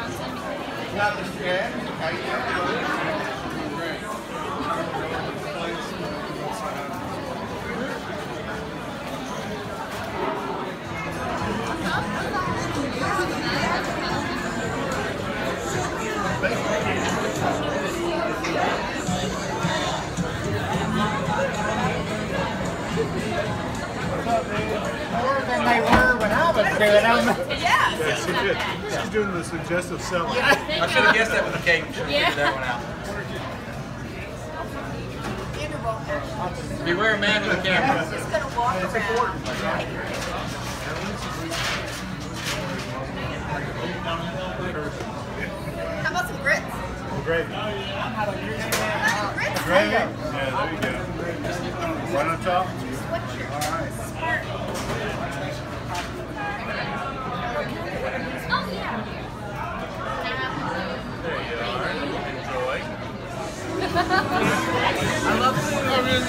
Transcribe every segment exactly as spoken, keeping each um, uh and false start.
Not the scan. How you more than they were when I was doing them. Yeah. Yeah, she did. She's doing the suggestive selling. Yeah. I should have guessed that with the cake. Should have figured that one out. Beware man with the camera. Just gonna walk around. How about some grits? Gravy. Grits? Gravy? Yeah, there you go. Right on top? What's your All right. Oh, yeah. There you are. Enjoy. I love food.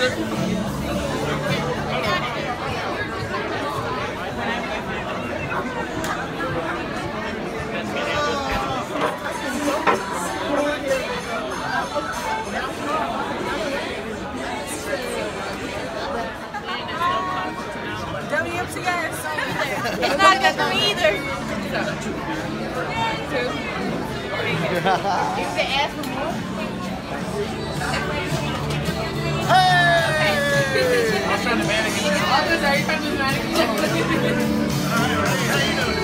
W M C S. It's not good for me either. You can ask for more. Hey! I was trying to mannequin. Others are you trying to do mannequin? How you doing?